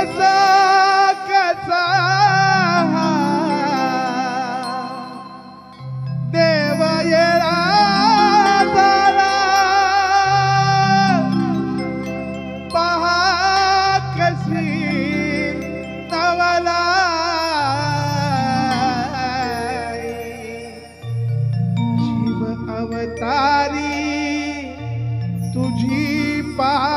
कसा कसा देव येळा झाला पहा कशी नवला शिव अवतारी तुझी पा